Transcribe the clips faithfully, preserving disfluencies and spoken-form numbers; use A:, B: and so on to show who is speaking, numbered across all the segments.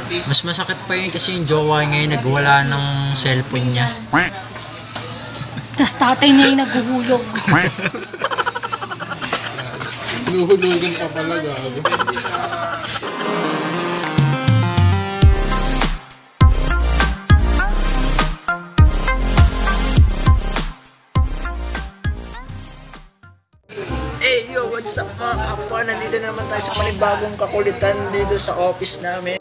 A: Mas masakit pa yun kasi yung jowa ngayon nagwala ng cellphone niya.
B: Tas tatay niya yung naguhulog.
C: Nuhulugan pa pala gago.
A: Hey yo, what's up mga kapwa? Nandito na naman tayo sa panibagong kakulitan dito sa office namin.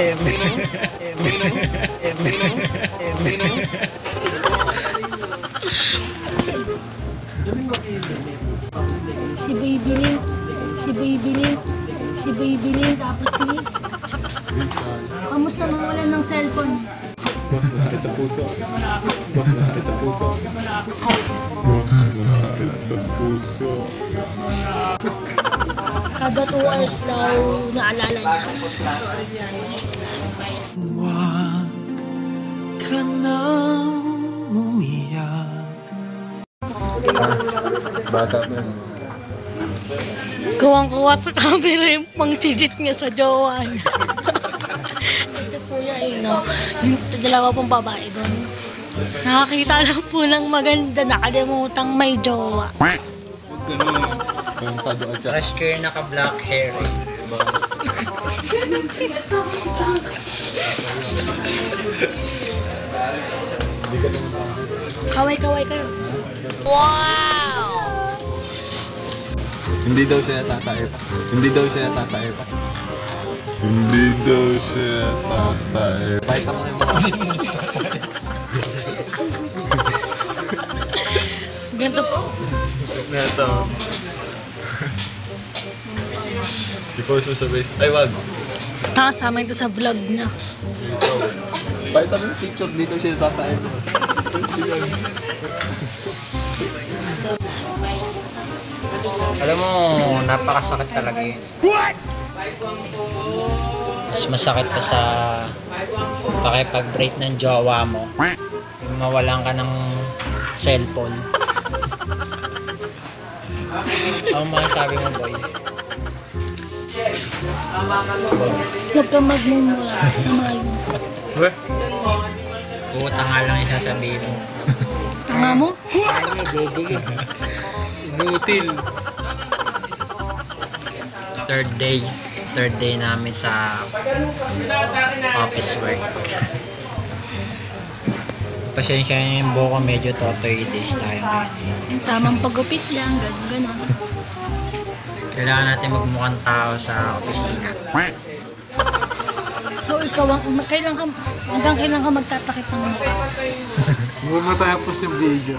B: Si Baby Link, si Baby Link, si Baby Link, tapos si... Kamusta mga wala ng cellphone?
C: Boss, masakit ang puso. Boss, masakit ang puso. Boss, masakit ang puso.
B: Kada two hours daw naalala niya.
D: Huwag ka nang umiyak.
C: Bata pa yun.
B: Kuwang-kuwa sa camera yung pang-chijit niya sa jowa niya. Ito po yung no, yung dalawa pong babae doon. Nakakita lang po ng maganda, nakalimutang may jowa.
C: Huwag ka nang pantado ka dyan.
A: Crush ko yung naka-black hair eh.
B: Kaway-kaway kayo. Wow!
C: Hindi daw siya natatae pa. Hindi daw siya natatae pa. Hindi daw siya natatae pa. Pakita mo na yung mga.
B: Ganito po.
C: Neto. I-post mo sa Facebook. Ay, wag.
B: Nakasama ito sa vlog niya.
C: Pakita mo yung picture dito siya natatae pa.
A: Alam mo, napakasakit talaga yun. Mas masakit pa sa pakipag-break ng jowa mo. Yung mawalan ka ng cellphone. Ano masasabi mo, boy?
B: Huwag kang magmumura sa mayo.
A: Utang nga lang yung sasabihin mo.
B: Tanga mo?
C: Ano, bobo mo. Inutil.
A: Third day. Third day namin sa office work. Pasensya na yung buko, medyo totoy days tayo ngayon.
B: Tamang pagupit lang, gano'n, gano'n.
A: Kailangan natin magmukhang tao sa opisina.
B: So ikaw, ang, kailan ka, hanggang kailan ka magtatakip ng mukha?
C: Huwag matapos yung video.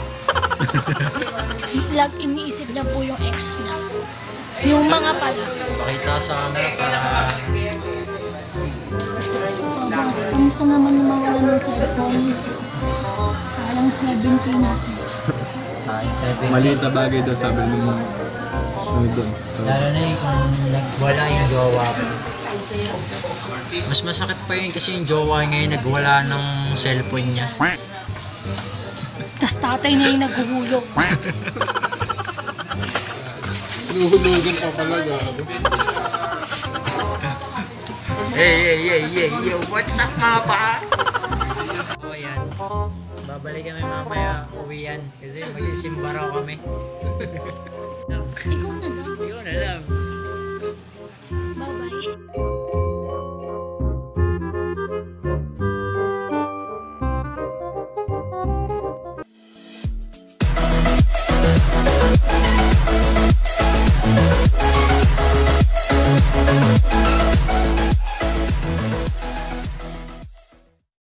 B: Lag, iniisip niya po yung ex niya. Yung mga pala.
A: Pakita sa camera para
B: Tapos, kamusta naman yung mawala ng cellphone? Sayang seventeen natin.
A: sa seven.
C: Maliit na bagay daw sabi mo ano doon. So,
A: Lalo na yung kung nagwala yung jowa mo. Mas masakit pa yun kasi yung jowa ngayon nagwala ng cellphone niya.
B: Tas tatay niya yung naguhulog.
C: nuhulugan pa pala gago.
A: Hey, hey, hey, hey, yo, what's up mga pa? O yan, babalik kami mamaya, uwi yan. Kasi magsisimba raw kami.
B: Ikaw na lang.
A: Ikaw na lang.